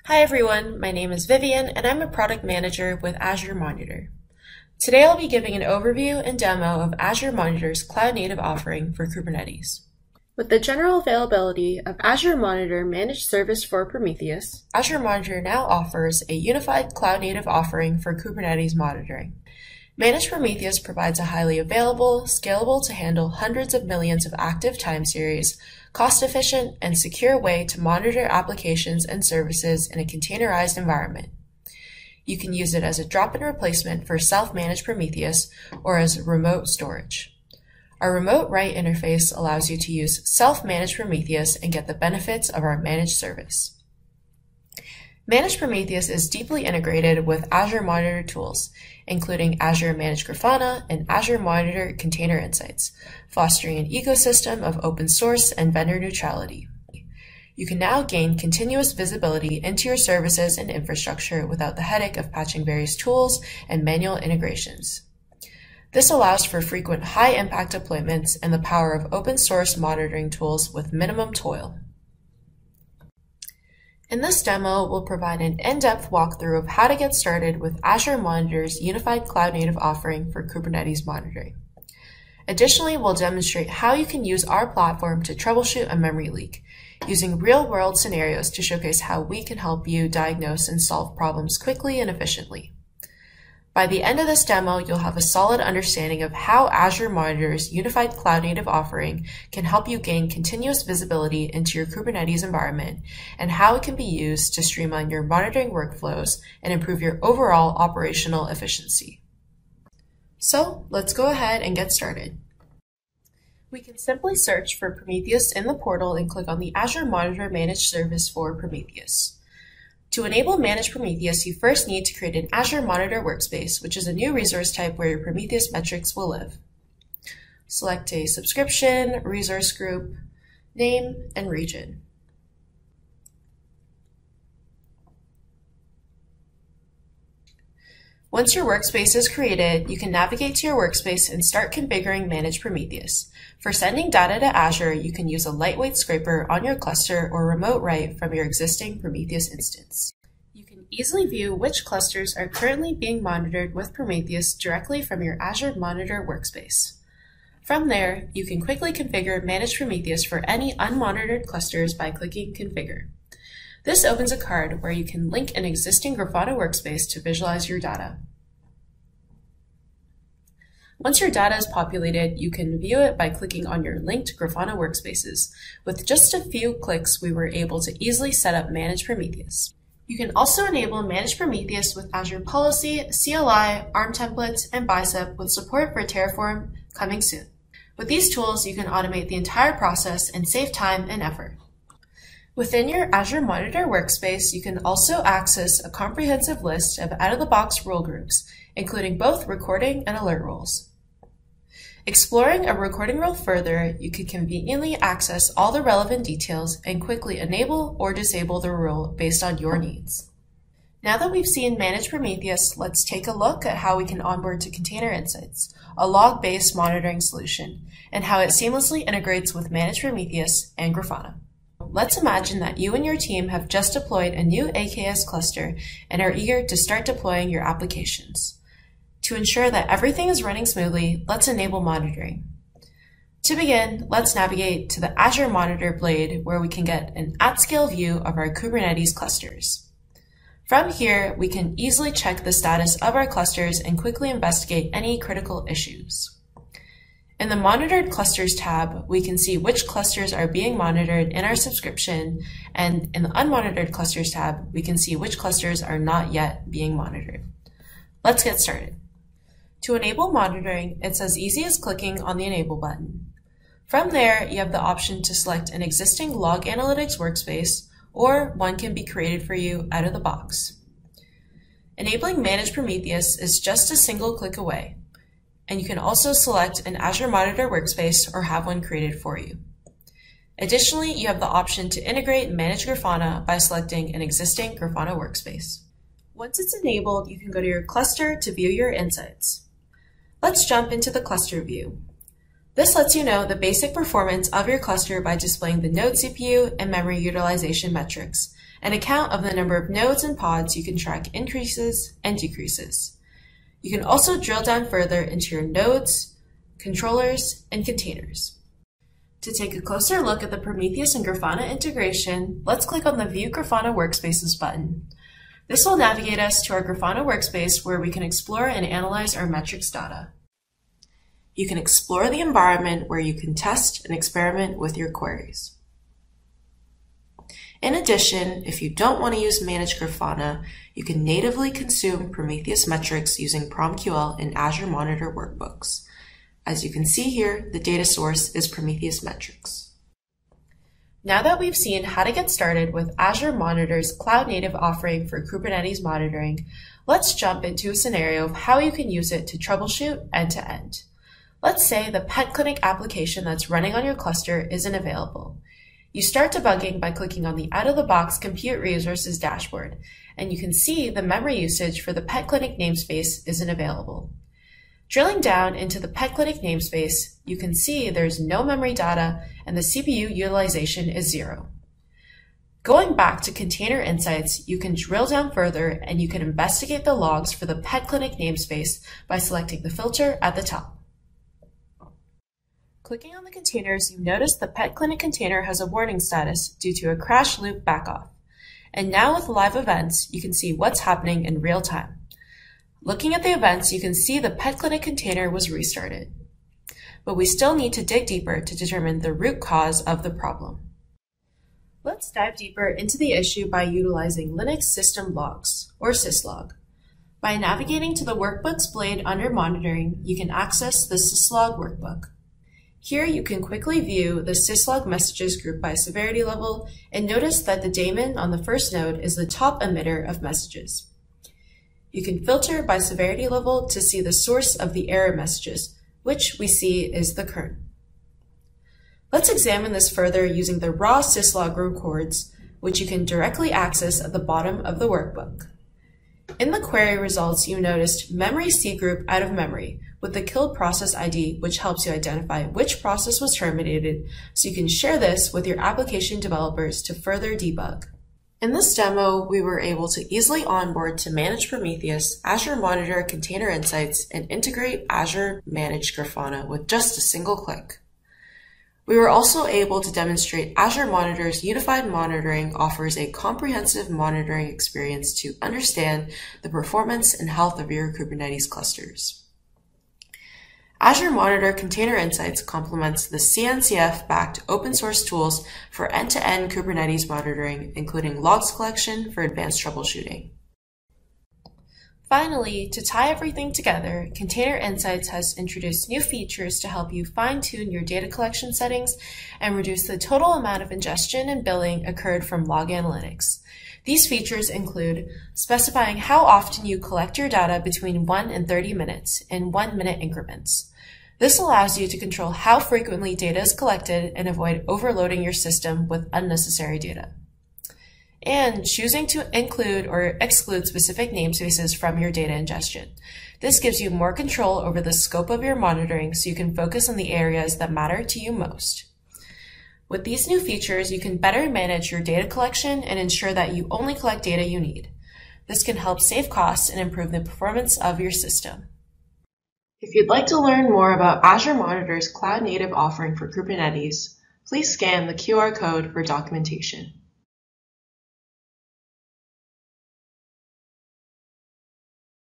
Hi everyone, my name is Vivian and I'm a product manager with Azure Monitor. Today I'll be giving an overview and demo of Azure Monitor's cloud-native offering for Kubernetes. With the general availability of Azure Monitor Managed Service for Prometheus, Azure Monitor now offers a unified cloud-native offering for Kubernetes monitoring. Managed Prometheus provides a highly available, scalable to handle hundreds of millions of active time series, cost-efficient, and secure way to monitor applications and services in a containerized environment. You can use it as a drop-in replacement for self-managed Prometheus or as remote storage. Our remote write interface allows you to use self-managed Prometheus and get the benefits of our managed service. Managed Prometheus is deeply integrated with Azure Monitor tools, including Azure Managed Grafana and Azure Monitor Container Insights, fostering an ecosystem of open source and vendor neutrality. You can now gain continuous visibility into your services and infrastructure without the headache of patching various tools and manual integrations. This allows for frequent high-impact deployments and the power of open source monitoring tools with minimum toil. In this demo, we'll provide an in-depth walkthrough of how to get started with Azure Monitor's unified cloud-native offering for Kubernetes monitoring. Additionally, we'll demonstrate how you can use our platform to troubleshoot a memory leak, using real-world scenarios to showcase how we can help you diagnose and solve problems quickly and efficiently. By the end of this demo, you'll have a solid understanding of how Azure Monitor's unified cloud-native offering can help you gain continuous visibility into your Kubernetes environment and how it can be used to streamline your monitoring workflows and improve your overall operational efficiency. So let's go ahead and get started. We can simply search for Prometheus in the portal and click on the Azure Monitor Managed Service for Prometheus. To enable Managed Prometheus, you first need to create an Azure Monitor workspace, which is a new resource type where your Prometheus metrics will live. Select a subscription, resource group, name, and region. Once your workspace is created, you can navigate to your workspace and start configuring Managed Prometheus. For sending data to Azure, you can use a lightweight scraper on your cluster or remote write from your existing Prometheus instance. You can easily view which clusters are currently being monitored with Prometheus directly from your Azure Monitor workspace. From there, you can quickly configure Managed Prometheus for any unmonitored clusters by clicking Configure. This opens a card where you can link an existing Grafana workspace to visualize your data. Once your data is populated, you can view it by clicking on your linked Grafana workspaces. With just a few clicks, we were able to easily set up Managed Prometheus. You can also enable Managed Prometheus with Azure Policy, CLI, ARM templates, and Bicep with support for Terraform coming soon. With these tools, you can automate the entire process and save time and effort. Within your Azure Monitor workspace, you can also access a comprehensive list of out-of-the-box rule groups, including both recording and alert rules. Exploring a recording rule further, you can conveniently access all the relevant details and quickly enable or disable the rule based on your needs. Now that we've seen Managed Prometheus, let's take a look at how we can onboard to Container Insights, a log-based monitoring solution, and how it seamlessly integrates with Managed Prometheus and Grafana. Let's imagine that you and your team have just deployed a new AKS cluster and are eager to start deploying your applications. To ensure that everything is running smoothly, let's enable monitoring. To begin, let's navigate to the Azure Monitor blade where we can get an at-scale view of our Kubernetes clusters. From here, we can easily check the status of our clusters and quickly investigate any critical issues. In the Monitored Clusters tab, we can see which clusters are being monitored in our subscription, and in the Unmonitored Clusters tab, we can see which clusters are not yet being monitored. Let's get started. To enable monitoring, it's as easy as clicking on the Enable button. From there, you have the option to select an existing Log Analytics workspace, or one can be created for you out of the box. Enabling Managed Prometheus is just a single click away, and you can also select an Azure Monitor workspace or have one created for you. Additionally, you have the option to integrate Managed Grafana by selecting an existing Grafana workspace. Once it's enabled, you can go to your cluster to view your insights. Let's jump into the cluster view. This lets you know the basic performance of your cluster by displaying the node CPU and memory utilization metrics, and a count of the number of nodes and pods you can track increases and decreases. You can also drill down further into your nodes, controllers, and containers. To take a closer look at the Prometheus and Grafana integration, let's click on the View Grafana Workspaces button. This will navigate us to our Grafana workspace where we can explore and analyze our metrics data. You can explore the environment where you can test and experiment with your queries. In addition, if you don't want to use Manage Grafana, you can natively consume Prometheus metrics using PromQL in Azure Monitor workbooks. As you can see here, the data source is Prometheus metrics. Now that we've seen how to get started with Azure Monitor's cloud-native offering for Kubernetes monitoring, let's jump into a scenario of how you can use it to troubleshoot end-to-end. Let's say the pet clinic application that's running on your cluster isn't available. You start debugging by clicking on the out-of-the-box Compute Resources dashboard, and you can see the memory usage for the pet clinic namespace isn't available. Drilling down into the pet clinic namespace, you can see there's no memory data and the CPU utilization is 0. Going back to Container Insights, you can drill down further and you can investigate the logs for the pet clinic namespace by selecting the filter at the top. Clicking on the containers, you notice the pet clinic container has a warning status due to a crash loop backoff. And now with live events, you can see what's happening in real time. Looking at the events, you can see the pet clinic container was restarted. But we still need to dig deeper to determine the root cause of the problem. Let's dive deeper into the issue by utilizing Linux System Logs, or syslog. By navigating to the workbook's blade under Monitoring, you can access the syslog workbook. Here you can quickly view the syslog messages grouped by severity level and notice that the daemon on the first node is the top emitter of messages. You can filter by severity level to see the source of the error messages, which we see is the kern. Let's examine this further using the raw syslog records, which you can directly access at the bottom of the workbook. In the query results, you noticed memory C group out of memory with the killed process ID, which helps you identify which process was terminated, so you can share this with your application developers to further debug. In this demo, we were able to easily onboard to manage Prometheus, Azure Monitor Container Insights, and integrate Azure Managed Grafana with just a single click. We were also able to demonstrate Azure Monitor's unified monitoring offers a comprehensive monitoring experience to understand the performance and health of your Kubernetes clusters. Azure Monitor Container Insights complements the CNCF-backed open-source tools for end-to-end Kubernetes monitoring, including logs collection for advanced troubleshooting. Finally, to tie everything together, Container Insights has introduced new features to help you fine-tune your data collection settings and reduce the total amount of ingestion and billing occurred from log analytics. These features include specifying how often you collect your data between 1 and 30 minutes in 1-minute increments. This allows you to control how frequently data is collected and avoid overloading your system with unnecessary data. And choosing to include or exclude specific namespaces from your data ingestion. This gives you more control over the scope of your monitoring so you can focus on the areas that matter to you most. With these new features, you can better manage your data collection and ensure that you only collect data you need. This can help save costs and improve the performance of your system. If you'd like to learn more about Azure Monitor's cloud-native offering for Kubernetes, please scan the QR code for documentation.